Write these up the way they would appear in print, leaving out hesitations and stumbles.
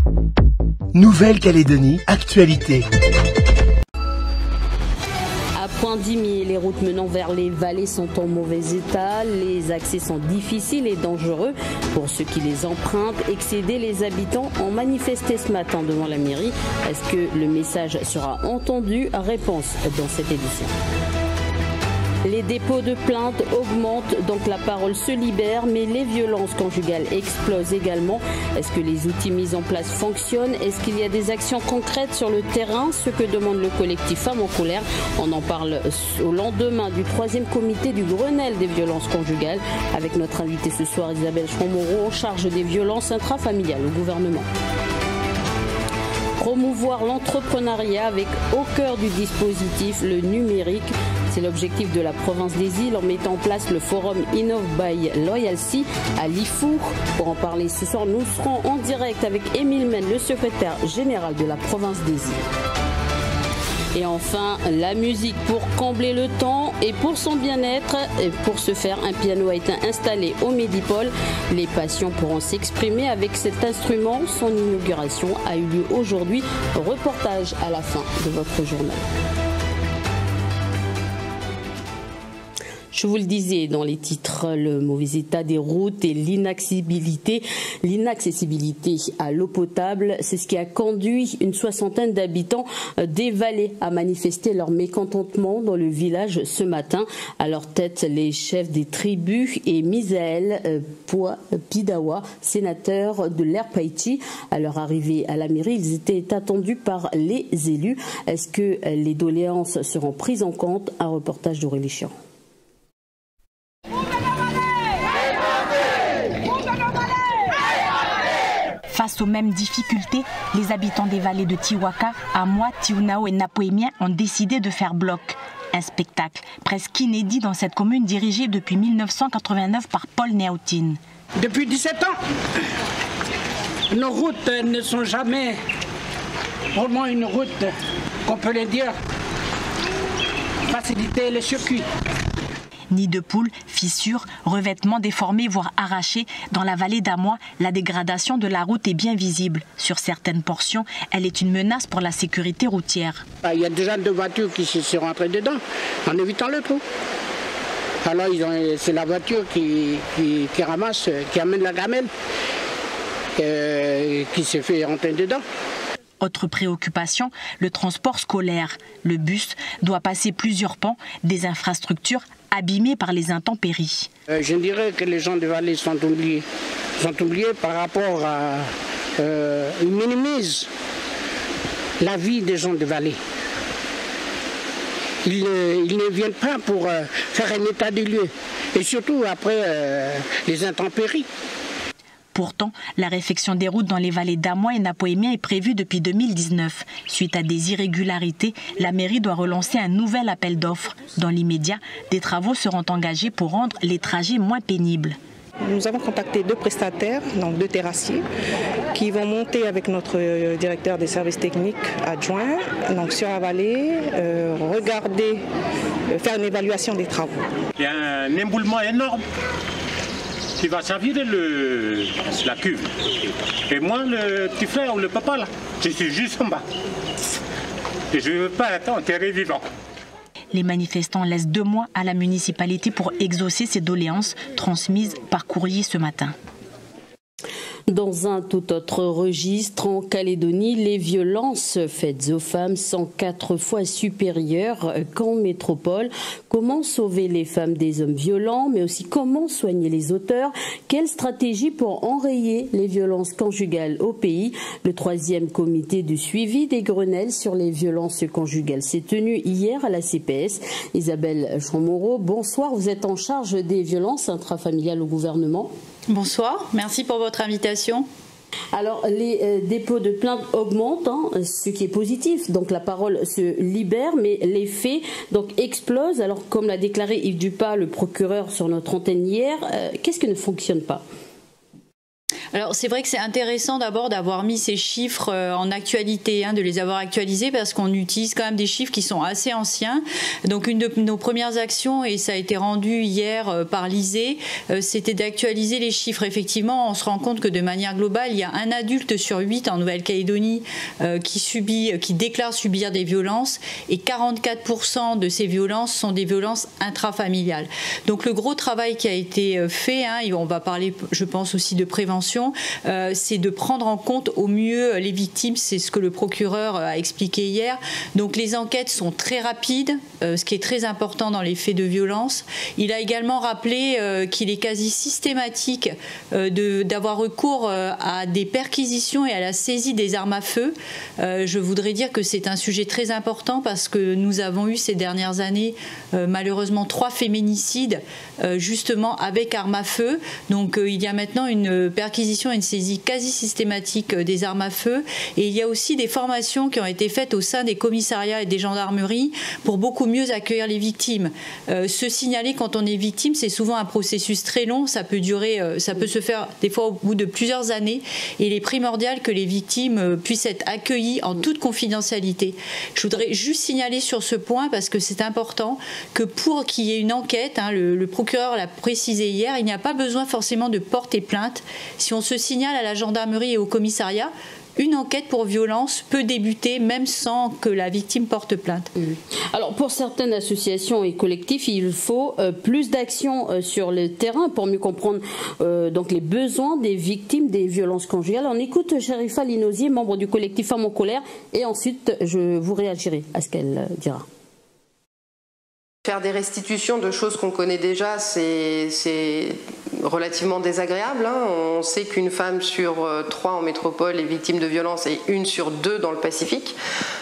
Nouvelle-Calédonie, actualité. À Pointe-Dimy, les routes menant vers les vallées sont en mauvais état. Les accès sont difficiles et dangereux pour ceux qui les empruntent. Excédés, les habitants ont manifesté ce matin devant la mairie. Est-ce que le message sera entendu? Réponse dans cette édition. Les dépôts de plaintes augmentent, donc la parole se libère, mais les violences conjugales explosent également. Est-ce que les outils mis en place fonctionnent? Est-ce qu'il y a des actions concrètes sur le terrain? Ce que demande le collectif Femmes en colère. On en parle au lendemain du 3e comité du Grenelle des violences conjugales, avec notre invitée ce soir, Isabelle Chron-Moreau, en charge des violences intrafamiliales au gouvernement. Promouvoir l'entrepreneuriat avec au cœur du dispositif le numérique. C'est l'objectif de la province des îles en mettant en place le forum Innov by Loyalty à Lifou. Pour en parler ce soir, nous serons en direct avec Émile Men, le secrétaire général de la province des îles. Et enfin, la musique pour combler le temps et pour son bien-être. Et pour ce faire, un piano a été installé au Medipôle. Les patients pourront s'exprimer avec cet instrument. Son inauguration a eu lieu aujourd'hui. Reportage à la fin de votre journal. Je vous le disais dans les titres, le mauvais état des routes et l'inaccessibilité à l'eau potable, c'est ce qui a conduit une soixantaine d'habitants des vallées à manifester leur mécontentement dans le village ce matin. À leur tête, les chefs des tribus et Misaël Pidawa, sénateur de l'Airpaïti. À leur arrivée à la mairie, ils étaient attendus par les élus. Est-ce que les doléances seront prises en compte? Un reportage d'Aurélie Chian. Face aux mêmes difficultés, les habitants des vallées de Tiwaka, Amwa, Tiunao et Napoémien ont décidé de faire bloc. Un spectacle presque inédit dans cette commune dirigée depuis 1989 par Paul Néautine. Depuis 17 ans, nos routes ne sont jamais vraiment une route, qu'on peut le dire, faciliter le circuit. Nids de poules, fissures, revêtements déformés voire arrachés. Dans la vallée d'Amwa, la dégradation de la route est bien visible. Sur certaines portions, elle est une menace pour la sécurité routière. Il y a déjà 2 voitures qui sont rentrées dedans en évitant le trou. Alors c'est la voiture qui ramasse, qui amène la gamelle, qui s'est fait rentrer dedans. Autre préoccupation, le transport scolaire. Le bus doit passer plusieurs pans, des infrastructures abîmées par les intempéries. Je dirais que les gens de vallée sont oubliés. Ils sont oubliés par rapport à... ils minimisent la vie des gens de vallée. Ils ne viennent pas pour faire un état des lieux. Et surtout après les intempéries. Pourtant, la réfection des routes dans les vallées d'Amwa et Napoémien est prévue depuis 2019. Suite à des irrégularités, la mairie doit relancer un nouvel appel d'offres. Dans l'immédiat, des travaux seront engagés pour rendre les trajets moins pénibles. Nous avons contacté 2 prestataires, donc 2 terrassiers, qui vont monter avec notre directeur des services techniques adjoint donc sur la vallée, regarder, faire une évaluation des travaux. Il y a un éboulement énorme qui va servir la cuve. Et moi, le petit frère ou le papa, là, je suis juste en bas. Et je ne veux pas être enterré vivant. Les manifestants laissent 2 mois à la municipalité pour exaucer ces doléances transmises par courrier ce matin. Dans un tout autre registre, en Calédonie, les violences faites aux femmes sont 4 fois supérieures qu'en métropole. Comment sauver les femmes des hommes violents, mais aussi comment soigner les auteurs? Quelle stratégie pour enrayer les violences conjugales au pays? Le 3e comité de suivi des Grenelles sur les violences conjugales s'est tenu hier à la CPS. Isabelle Chron-Moreau, bonsoir. Vous êtes en charge des violences intrafamiliales au gouvernement. Bonsoir, merci pour votre invitation. Alors, les dépôts de plaintes augmentent, ce qui est positif. Donc, la parole se libère, mais les faits donc, explosent. Alors, comme l'a déclaré Yves Dupas, le procureur, sur notre antenne hier, qu'est-ce qui ne fonctionne pas? Alors c'est vrai que c'est intéressant d'abord d'avoir mis ces chiffres en actualité, de les avoir actualisés parce qu'on utilise quand même des chiffres qui sont assez anciens. Donc une de nos premières actions, et ça a été rendu hier par l'ISEE, c'était d'actualiser les chiffres. Effectivement, on se rend compte que de manière globale, il y a 1 adulte sur 8 en Nouvelle-Calédonie qui déclare subir des violences, et 44% de ces violences sont des violences intrafamiliales. Donc le gros travail qui a été fait, et on va parler, je pense aussi de prévention, c'est de prendre en compte au mieux les victimes. C'est ce que le procureur a expliqué hier. Donc les enquêtes sont très rapides, ce qui est très important dans les faits de violence. Il a également rappelé qu'il est quasi systématique d'avoir recours à des perquisitions et à la saisie des armes à feu. Je voudrais dire que c'est un sujet très important parce que nous avons eu ces dernières années malheureusement 3 féminicides justement avec armes à feu. Donc il y a maintenant une perquisition et une saisie quasi systématique des armes à feu, et il y a aussi des formations qui ont été faites au sein des commissariats et des gendarmeries pour beaucoup mieux accueillir les victimes. Se signaler quand on est victime, c'est souvent un processus très long, ça peut se faire des fois au bout de plusieurs années, et il est primordial que les victimes puissent être accueillies en toute confidentialité. Je voudrais juste signaler sur ce point parce que c'est important que pour qu'il y ait une enquête, le procureur l'a précisé hier, il n'y a pas besoin forcément de porter plainte. Si on se signale à la gendarmerie et au commissariat, une enquête pour violence peut débuter même sans que la victime porte plainte. Alors pour certaines associations et collectifs, il faut plus d'actions sur le terrain pour mieux comprendre donc les besoins des victimes des violences conjugales. On écoute Sharifa Linosier, membre du collectif Femmes en colère, et ensuite je vous réagirai à ce qu'elle dira. Faire des restitutions de choses qu'on connaît déjà, c'est relativement désagréable. On sait qu'une femme sur 3 en métropole est victime de violences et 1 sur 2 dans le Pacifique.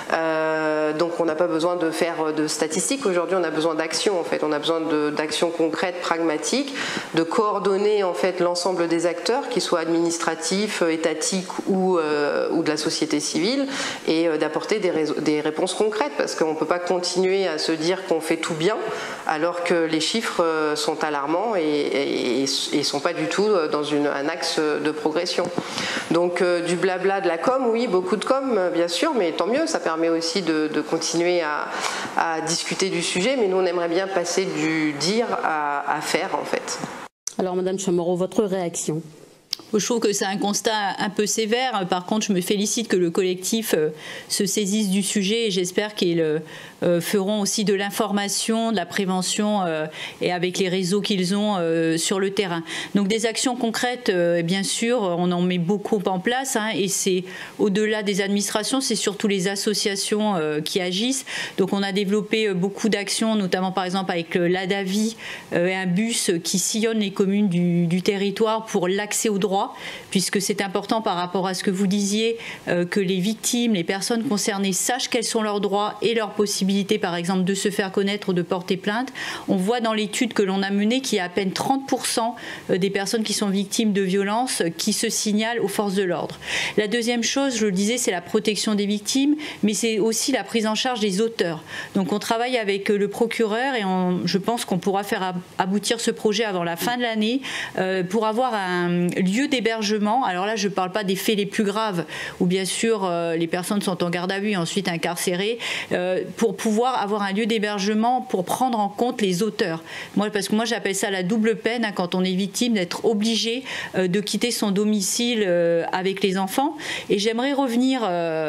Donc on n'a pas besoin de faire de statistiques. Aujourd'hui, on a besoin d'actions. En fait, on a besoin d'actions concrètes, pragmatiques, de coordonner en fait l'ensemble des acteurs, qu'ils soient administratifs, étatiques ou de la société civile, et d'apporter des réponses concrètes, parce qu'on ne peut pas continuer à se dire qu'on fait tout bien alors que les chiffres sont alarmants et ne sont pas du tout dans un axe de progression. Donc du blabla, de la com, oui, beaucoup de com, bien sûr, mais tant mieux, ça permet aussi de continuer à discuter du sujet, mais nous on aimerait bien passer du dire à faire en fait. Alors Madame Chamorro, votre réaction? Je trouve que c'est un constat un peu sévère. Par contre, je me félicite que le collectif se saisisse du sujet, et j'espère qu'ils feront aussi de l'information, de la prévention et avec les réseaux qu'ils ont sur le terrain. Donc des actions concrètes, bien sûr, on en met beaucoup en place, et c'est au-delà des administrations, c'est surtout les associations qui agissent. Donc on a développé beaucoup d'actions, notamment par exemple avec l'ADAVI, un bus qui sillonne les communes du territoire pour l'accès aux droits, puisque c'est important par rapport à ce que vous disiez, que les victimes, les personnes concernées sachent quels sont leurs droits et leurs possibilités, par exemple, de se faire connaître ou de porter plainte. On voit dans l'étude que l'on a menée qu'il y a à peine 30% des personnes qui sont victimes de violences qui se signalent aux forces de l'ordre. La deuxième chose, je le disais, c'est la protection des victimes, mais c'est aussi la prise en charge des auteurs. Donc on travaille avec le procureur, et je pense qu'on pourra faire aboutir ce projet avant la fin de l'année pour avoir un lieu d'hébergement. Alors là, je ne parle pas des faits les plus graves, où bien sûr les personnes sont en garde à vue et ensuite incarcérées, pour pouvoir avoir un lieu d'hébergement pour prendre en compte les auteurs. Parce que moi j'appelle ça la double peine, quand on est victime, d'être obligé de quitter son domicile avec les enfants. Et j'aimerais revenir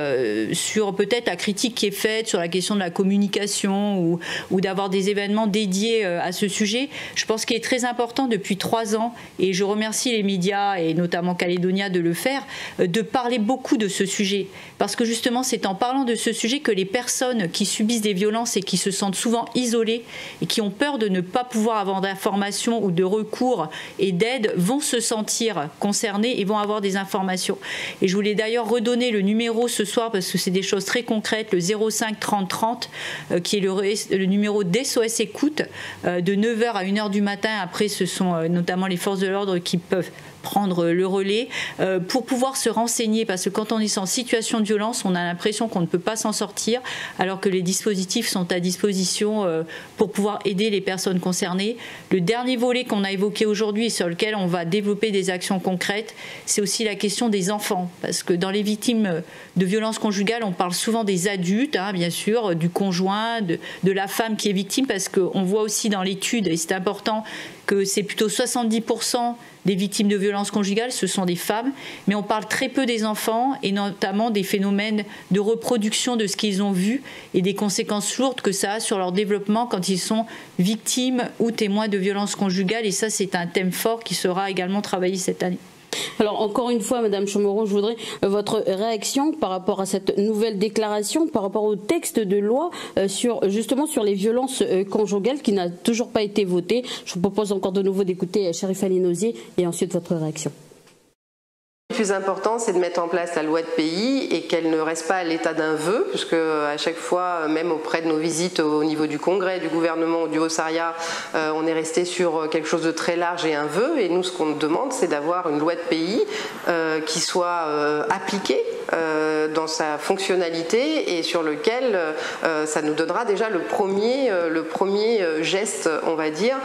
sur peut-être la critique qui est faite sur la question de la communication ou d'avoir des événements dédiés à ce sujet. Je pense qu'il est très important depuis 3 ans, et je remercie les médias et notamment Calédonia de le faire, de parler beaucoup de ce sujet. Parce que justement, c'est en parlant de ce sujet que les personnes qui subissent des violences et qui se sentent souvent isolées et qui ont peur de ne pas pouvoir avoir d'informations ou de recours et d'aide vont se sentir concernées et vont avoir des informations. Et je voulais d'ailleurs redonner le numéro ce soir, parce que c'est des choses très concrètes, le 05 30 30, qui est le numéro d'SOS Écoute, de 9h à 1h du matin. Après, ce sont notamment les forces de l'ordre qui peuvent prendre le relais pour pouvoir se renseigner, parce que quand on est en situation de violence, on a l'impression qu'on ne peut pas s'en sortir, alors que les dispositifs sont à disposition pour pouvoir aider les personnes concernées. Le dernier volet qu'on a évoqué aujourd'hui et sur lequel on va développer des actions concrètes, c'est aussi la question des enfants, parce que dans les victimes de violences conjugales, on parle souvent des adultes, hein, bien sûr, du conjoint, de la femme qui est victime, parce qu'on voit aussi dans l'étude, et c'est important, que c'est plutôt 70% des victimes de violences conjugales, ce sont des femmes, mais on parle très peu des enfants et notamment des phénomènes de reproduction de ce qu'ils ont vu et des conséquences lourdes que ça a sur leur développement quand ils sont victimes ou témoins de violences conjugales. Et ça, c'est un thème fort qui sera également travaillé cette année. Alors encore une fois, Madame Chamorro, je voudrais votre réaction par rapport à cette nouvelle déclaration, par rapport au texte de loi justement sur les violences conjugales qui n'a toujours pas été voté. Je vous propose encore de nouveau d'écouter Cherif Ali Nosier et ensuite votre réaction. Le plus important, c'est de mettre en place la loi de pays et qu'elle ne reste pas à l'état d'un vœu, puisque à chaque fois, même auprès de nos visites au niveau du Congrès, du gouvernement ou du Haut-Sariat, on est resté sur quelque chose de très large et un vœu. Et nous, ce qu'on demande, c'est d'avoir une loi de pays qui soit appliquée dans sa fonctionnalité et sur lequel ça nous donnera déjà le premier geste, on va dire,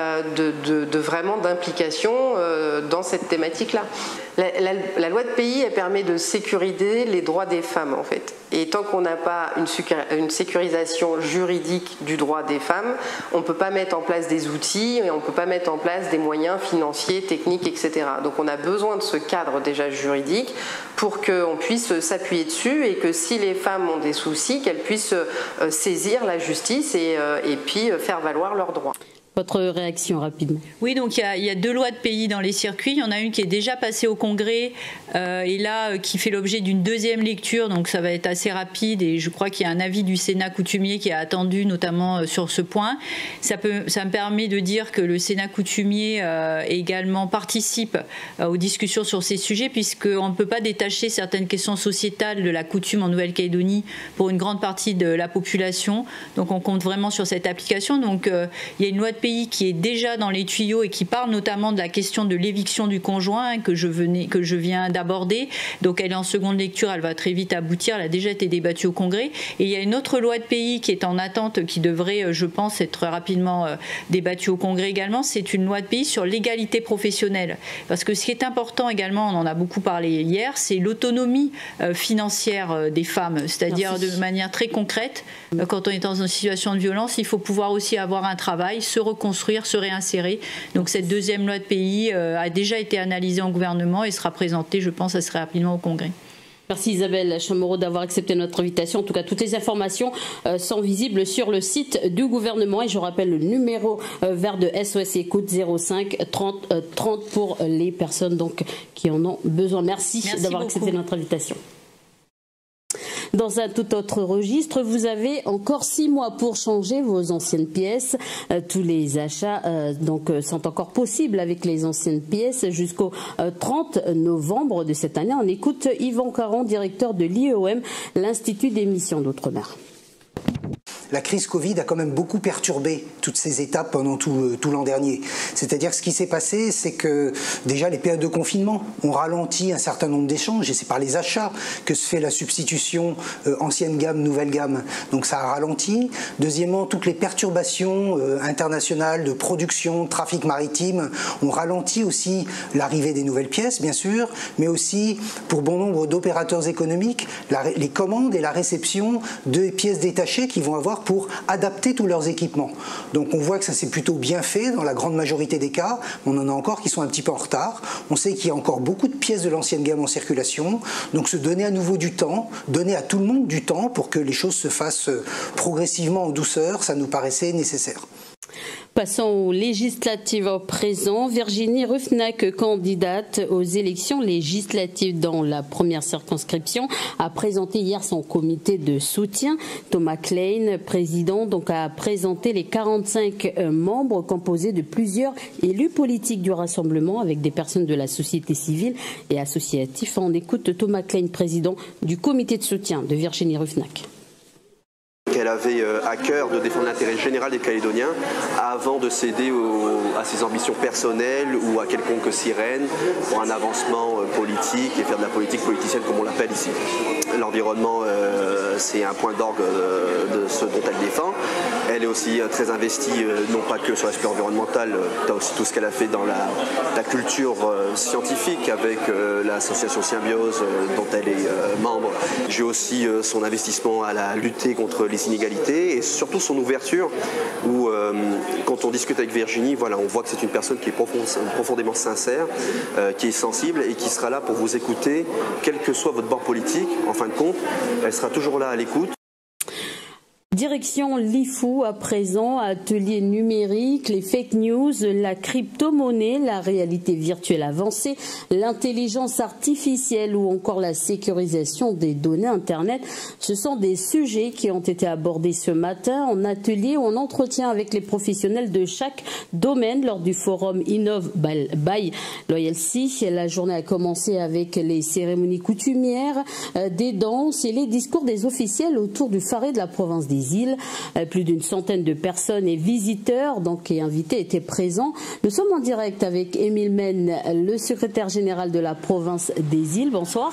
de vraiment d'implication dans cette thématique-là. La loi de pays, elle permet de sécuriser les droits des femmes, en fait. Et tant qu'on n'a pas une sécurisation juridique du droit des femmes, on ne peut pas mettre en place des outils et on ne peut pas mettre en place des moyens financiers, techniques, etc. Donc on a besoin de ce cadre déjà juridique pour qu'on puisse s'appuyer dessus et que si les femmes ont des soucis, qu'elles puissent saisir la justice et puis faire valoir leurs droits. Votre réaction rapidement. Oui, donc il y a deux lois de pays dans les circuits. Il y en a une qui est déjà passée au Congrès et là qui fait l'objet d'une deuxième lecture, donc ça va être assez rapide et je crois qu'il y a un avis du Sénat coutumier qui est attendu notamment sur ce point. Ça me permet de dire que le Sénat coutumier également participe aux discussions sur ces sujets puisqu'on ne peut pas détacher certaines questions sociétales de la coutume en Nouvelle-Calédonie pour une grande partie de la population. Donc on compte vraiment sur cette application. Donc il y a une loi de pays qui est déjà dans les tuyaux et qui parle notamment de la question de l'éviction du conjoint que je viens d'aborder. Donc elle est en seconde lecture, elle va très vite aboutir, elle a déjà été débattue au Congrès. Et il y a une autre loi de pays qui est en attente, qui devrait, je pense, être rapidement débattue au Congrès également. C'est une loi de pays sur l'égalité professionnelle. Parce que ce qui est important également, on en a beaucoup parlé hier, c'est l'autonomie financière des femmes. C'est-à-dire de manière très concrète, quand on est dans une situation de violence, il faut pouvoir aussi avoir un travail, se reconstruire, se réinsérer. Donc cette deuxième loi de pays a déjà été analysée en gouvernement et sera présentée, je pense, assez rapidement au Congrès. Merci Isabelle Chamorro d'avoir accepté notre invitation. En tout cas, toutes les informations sont visibles sur le site du gouvernement. Et je rappelle le numéro vert de SOS Écoute 05 30 30 pour les personnes donc, qui en ont besoin. Merci d'avoir accepté notre invitation. Dans un tout autre registre, vous avez encore 6 mois pour changer vos anciennes pièces. Tous les achats sont encore possibles avec les anciennes pièces jusqu'au 30 novembre de cette année. On écoute Yvan Caron, directeur de l'IEOM, l'Institut des missions d'outre-mer. La crise Covid a quand même beaucoup perturbé toutes ces étapes pendant tout l'an dernier. C'est-à-dire que ce qui s'est passé, c'est que déjà les périodes de confinement ont ralenti un certain nombre d'échanges et c'est par les achats que se fait la substitution ancienne gamme, nouvelle gamme. Donc ça a ralenti. Deuxièmement, toutes les perturbations internationales de production, de trafic maritime ont ralenti aussi l'arrivée des nouvelles pièces, bien sûr, mais aussi pour bon nombre d'opérateurs économiques, les commandes et la réception de pièces détachées qui vont avoir pour adapter tous leurs équipements. Donc on voit que ça s'est plutôt bien fait dans la grande majorité des cas, mais on en a encore qui sont un petit peu en retard. On sait qu'il y a encore beaucoup de pièces de l'ancienne gamme en circulation, donc se donner à nouveau du temps, donner à tout le monde du temps pour que les choses se fassent progressivement en douceur, ça nous paraissait nécessaire. Passons aux législatives au présent. Virginie Ruffnack, candidate aux élections législatives dans la première circonscription, a présenté hier son comité de soutien. Thomas Klein, président, a présenté les 45 membres composés de plusieurs élus politiques du Rassemblement avec des personnes de la société civile et associatifs. On écoute Thomas Klein, président du comité de soutien de Virginie Ruffnack. qu'elle avait à cœur de défendre l'intérêt général des Calédoniens avant de céder à ses ambitions personnelles ou à quelconque sirène pour un avancement politique et faire de la politique politicienne comme on l'appelle ici. L'environnement, c'est un point d'orgue de ce dont elle défend. Elle est aussi très investie, non pas que sur l'aspect environnemental, aussi tout ce qu'elle a fait dans la culture scientifique avec l'association Symbiose dont elle est membre. J'ai aussi son investissement à la lutter contre les inégalités et surtout son ouverture où quand on discute avec Virginie, voilà, on voit que c'est une personne qui est profondément sincère, qui est sensible et qui sera là pour vous écouter, quel que soit votre bord politique. En fin de compte, elle sera toujours là à l'écoute. Direction l'IFU à présent, atelier numérique, les fake news, la crypto-monnaie, la réalité virtuelle avancée, l'intelligence artificielle ou encore la sécurisation des données Internet. Ce sont des sujets qui ont été abordés ce matin en atelier ou en entretien avec les professionnels de chaque domaine lors du forum Innov by Loyalty. La journée a commencé avec les cérémonies coutumières, des danses et les discours des officiels autour du Faré de la province des Îles. Plus d'une centaine de personnes et visiteurs et invités étaient présents. Nous sommes en direct avec Émile Men, le secrétaire général de la province des Îles. Bonsoir.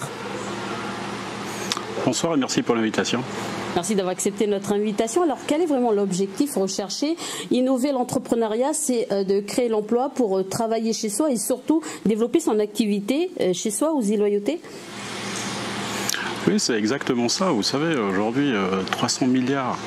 Bonsoir et merci pour l'invitation. Merci d'avoir accepté notre invitation. Alors, quel est vraiment l'objectif recherché? Innover l'entrepreneuriat, c'est de créer l'emploi pour travailler chez soi et surtout développer son activité chez soi aux îles Loyauté. Oui, c'est exactement ça. Vous savez, aujourd'hui, 300 milliards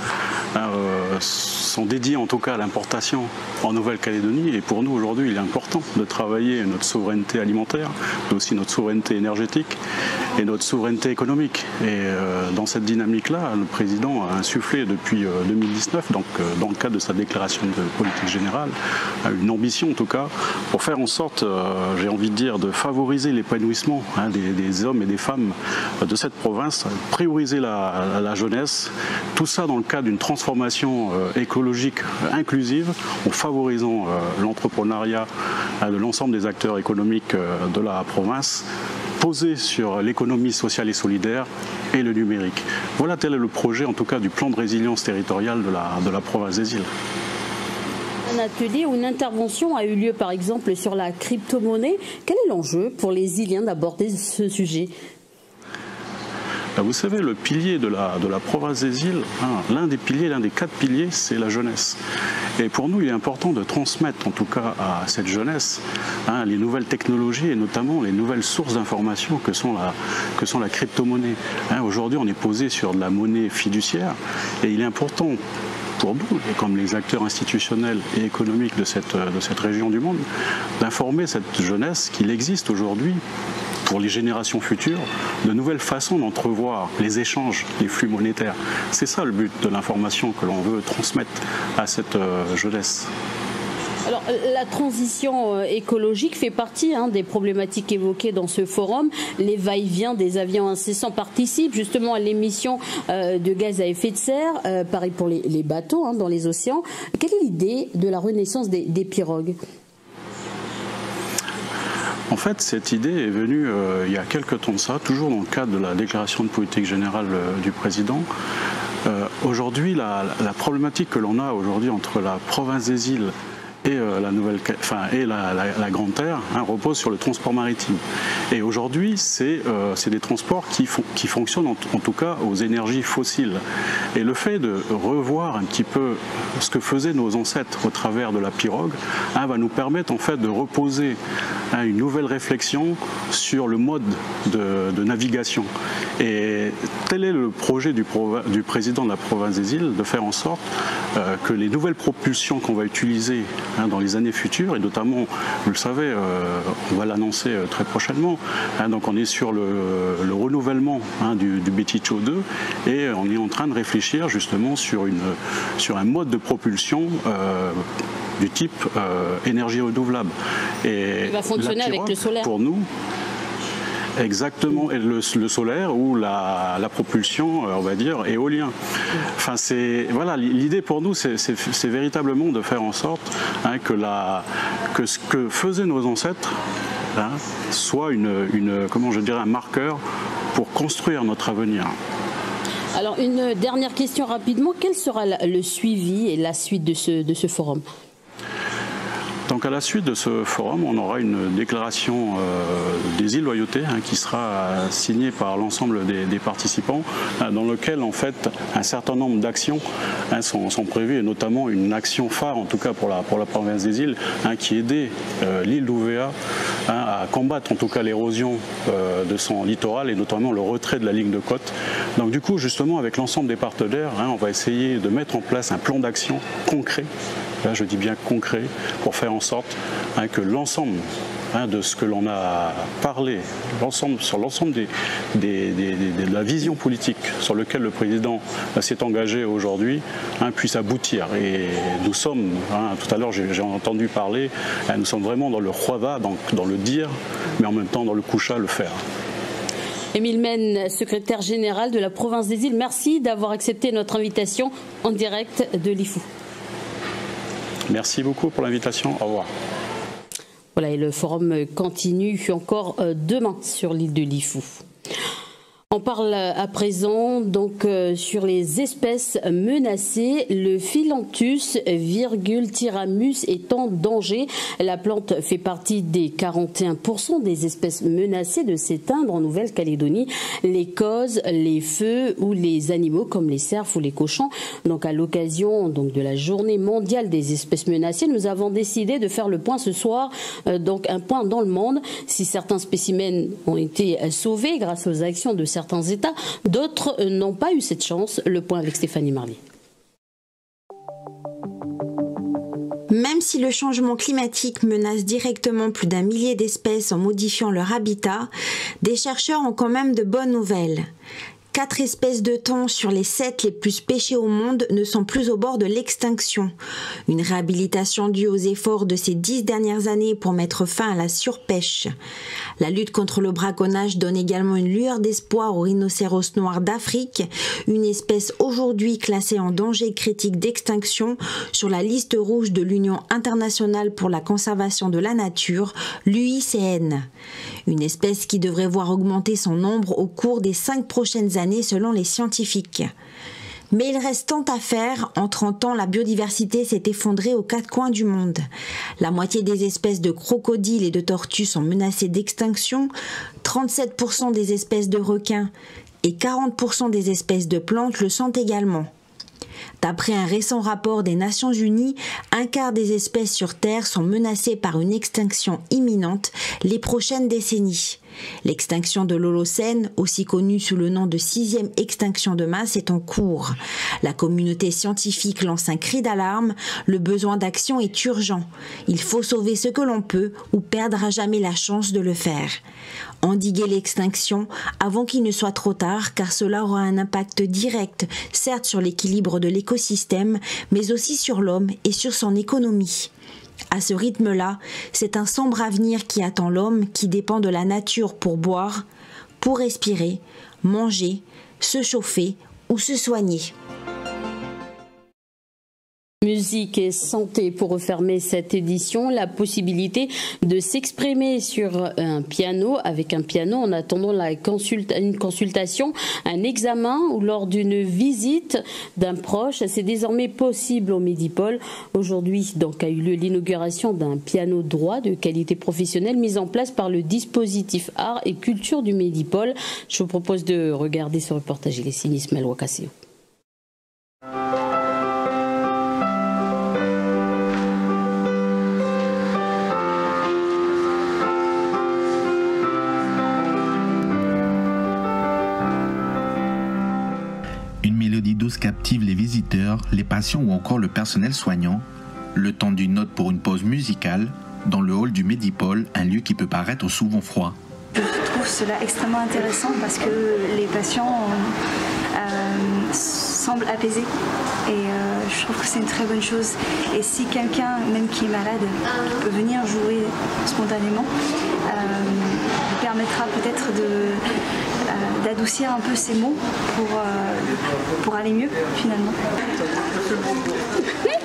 sont dédiés en tout cas à l'importation en Nouvelle-Calédonie. Et pour nous, aujourd'hui, il est important de travailler notre souveraineté alimentaire, mais aussi notre souveraineté énergétique et notre souveraineté économique. Et dans cette dynamique-là, le président a insufflé depuis 2019, donc dans le cadre de sa déclaration de politique générale, une ambition en tout cas, pour faire en sorte, j'ai envie de dire, de favoriser l'épanouissement des hommes et des femmes de cette province, prioriser la jeunesse, tout ça dans le cadre d'une transformation écologique inclusive, en favorisant l'entrepreneuriat de l'ensemble des acteurs économiques de la province, posé sur l'économie sociale et solidaire et le numérique. Voilà, tel est le projet en tout cas du plan de résilience territoriale de la province des Îles. Un atelier ou une intervention a eu lieu par exemple sur la crypto-monnaie. Quel est l'enjeu pour les Îliens d'aborder ce sujet ? Vous savez, le pilier de la province des Îles, l'un des 4 piliers, c'est la jeunesse. Et pour nous, il est important de transmettre, en tout cas à cette jeunesse, les nouvelles technologies et notamment les nouvelles sources d'information que sont la crypto-monnaie. Aujourd'hui, on est posé sur de la monnaie fiduciaire et il est important pour nous, comme les acteurs institutionnels et économiques de cette région du monde, d'informer cette jeunesse qu'il existe aujourd'hui, pour les générations futures, de nouvelles façons d'entrevoir les échanges, les flux monétaires. C'est ça le but de l'information que l'on veut transmettre à cette jeunesse. Alors, la transition écologique fait partie des problématiques évoquées dans ce forum. Les va-et-vient des avions incessants participent justement à l'émission de gaz à effet de serre, pareil pour les bateaux dans les océans. Quelle est l'idée de la renaissance des pirogues ? En fait, cette idée est venue il y a quelques temps de ça, toujours dans le cadre de la déclaration de politique générale du président. Aujourd'hui, la problématique que l'on a aujourd'hui entre la province des Îles et la Grande Terre repose sur le transport maritime. Et aujourd'hui, c'est des transports qui fonctionnent en tout cas aux énergies fossiles. Et le fait de revoir un petit peu ce que faisaient nos ancêtres au travers de la pirogue va nous permettre en fait de reposer une nouvelle réflexion sur le mode de navigation. Et tel est le projet du président de la province des Îles, de faire en sorte que les nouvelles propulsions qu'on va utiliser dans les années futures, et notamment, vous le savez, on va l'annoncer très prochainement, donc on est sur le renouvellement du Betty Cho 2 et on est en train de réfléchir justement sur un mode de propulsion du type énergie renouvelable. Et il va fonctionner avec le solaire. Pour nous, exactement, et le solaire ou la propulsion, on va dire, éolien. Enfin, voilà, l'idée pour nous, c'est véritablement de faire en sorte que ce que faisaient nos ancêtres soit comment je dirais, un marqueur pour construire notre avenir. Alors une dernière question rapidement, quel sera le suivi et la suite de ce forum ? Donc à la suite de ce forum, on aura une déclaration des îles Loyauté qui sera signée par l'ensemble des participants, dans lequel en fait un certain nombre d'actions sont prévues, et notamment une action phare, en tout cas pour la province des îles, qui aidait l'île d'Ouvéa à combattre en tout cas l'érosion de son littoral et notamment le retrait de la ligne de côte. Donc du coup, justement, avec l'ensemble des partenaires, on va essayer de mettre en place un plan d'action concret. Là, je dis bien concret, pour faire en sorte que l'ensemble de ce que l'on a parlé, sur l'ensemble de la vision politique sur laquelle le président s'est engagé aujourd'hui, puisse aboutir. Et nous sommes, tout à l'heure j'ai entendu parler, nous sommes vraiment dans le Huava, dans le dire, mais en même temps dans le Koucha, le faire. Émile Mène, secrétaire général de la province des îles, merci d'avoir accepté notre invitation en direct de l'IFU. Merci beaucoup pour l'invitation. Au revoir. Voilà, et le forum continue encore demain sur l'île de l'IFU. On parle à présent donc sur les espèces menacées. Le Phyllanthus virgultiramus est en danger. La plante fait partie des 41% des espèces menacées de s'éteindre en Nouvelle-Calédonie. Les causes, les feux ou les animaux comme les cerfs ou les cochons. Donc à l'occasion de la journée mondiale des espèces menacées, nous avons décidé de faire le point ce soir, donc un point dans le monde. Si certains spécimens ont été sauvés grâce aux actions de certains États, d'autres n'ont pas eu cette chance. Le point avec Stéphanie Marlier. Même si le changement climatique menace directement plus d'1 millier d'espèces en modifiant leur habitat, des chercheurs ont quand même de bonnes nouvelles. 4 espèces de thon sur les 7 les plus pêchées au monde ne sont plus au bord de l'extinction. Une réhabilitation due aux efforts de ces 10 dernières années pour mettre fin à la surpêche. La lutte contre le braconnage donne également une lueur d'espoir au rhinocéros noir d'Afrique, une espèce aujourd'hui classée en danger critique d'extinction sur la liste rouge de l'Union internationale pour la conservation de la nature, l'UICN. Une espèce qui devrait voir augmenter son nombre au cours des 5 prochaines années selon les scientifiques. Mais il reste tant à faire. En 30 ans, la biodiversité s'est effondrée aux 4 coins du monde. La moitié des espèces de crocodiles et de tortues sont menacées d'extinction, 37% des espèces de requins et 40% des espèces de plantes le sont également. D'après un récent rapport des Nations Unies, 1/4 des espèces sur Terre sont menacées par une extinction imminente les prochaines décennies. L'extinction de l'Holocène, aussi connue sous le nom de 6e extinction de masse, est en cours. La communauté scientifique lance un cri d'alarme. Le besoin d'action est urgent. Il faut sauver ce que l'on peut ou perdre à jamais la chance de le faire. Endiguer l'extinction avant qu'il ne soit trop tard, car cela aura un impact direct, certes sur l'équilibre de l'écosystème, mais aussi sur l'homme et sur son économie. À ce rythme-là, c'est un sombre avenir qui attend l'homme qui dépend de la nature pour boire, pour respirer, manger, se chauffer ou se soigner. Musique et santé pour refermer cette édition, la possibilité de s'exprimer sur un piano, avec un piano en attendant une consultation, un examen ou lors d'une visite d'un proche. C'est désormais possible au Medipôle. Aujourd'hui donc a eu lieu l'inauguration d'un piano droit de qualité professionnelle mis en place par le dispositif Art et Culture du Medipôle. Je vous propose de regarder ce reportage. Il est signé Ismaël Ouakassio. Captive les visiteurs, les patients ou encore le personnel soignant, le temps d'une note pour une pause musicale dans le hall du Medipôle, un lieu qui peut paraître souvent froid. Je trouve cela extrêmement intéressant parce que les patients semblent apaisés et je trouve que c'est une très bonne chose. Et si quelqu'un, même qui est malade, peut venir jouer spontanément, lui permettra peut-être d'adoucir un peu ses mots pour aller mieux finalement. Tu veux jouer ?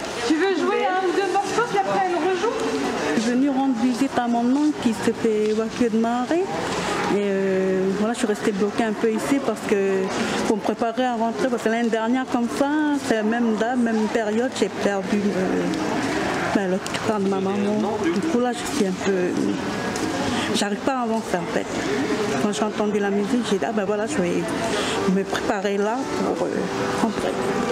jouer un ou deux morceaux, puis après elle rejoue. Je suis venue rendre visite à mon oncle qui s'est fait évacuer de Marais. Et voilà, je suis restée bloquée un peu ici parce que pour me préparer à rentrer, parce que l'année dernière comme ça, c'est la même date, même période, j'ai perdu l'autre part de ma maman. Du coup là, je suis un peu... J'arrive pas à avancer en fait. Quand j'ai entendu la musique, j'ai dit, ah ben voilà, je vais me préparer là pour rentrer.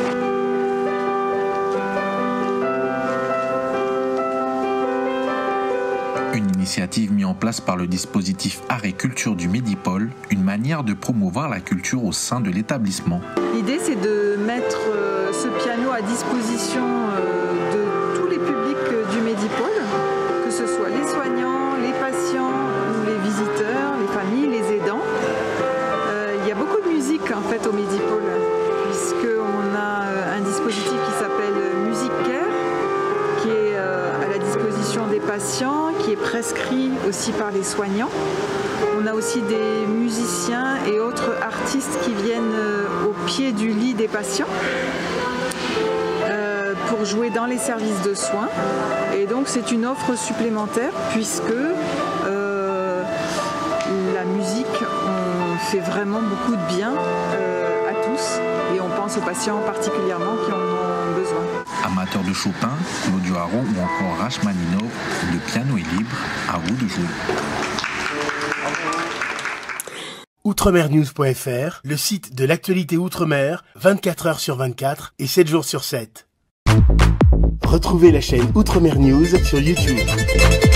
Une initiative mise en place par le dispositif Art et Culture du Médipôle, une manière de promouvoir la culture au sein de l'établissement. L'idée, c'est de mettre ce piano à disposition de tous les publics du Médipôle, que ce soit les soignants, les patients, les visiteurs, les familles, les aidants. Il y a beaucoup de musique en fait au Médipôle, puisqu'on a un dispositif qui s'appelle Music Care, qui est à la disposition des patients, qui est prescrit aussi par les soignants. On a aussi des musiciens et autres artistes qui viennent au pied du lit des patients pour jouer dans les services de soins. Et donc c'est une offre supplémentaire puisque la musique, on fait vraiment beaucoup de bien à tous et on pense aux patients particulièrement qui en ont besoin. Amateurs de Chopin, Claudio Haro ou encore Rachmaninoff, le piano est libre, à vous de jouer. Outremernews.fr, le site de l'actualité Outre-mer, 24 heures sur 24 et 7 jours sur 7. Retrouvez la chaîne Outremer News sur YouTube.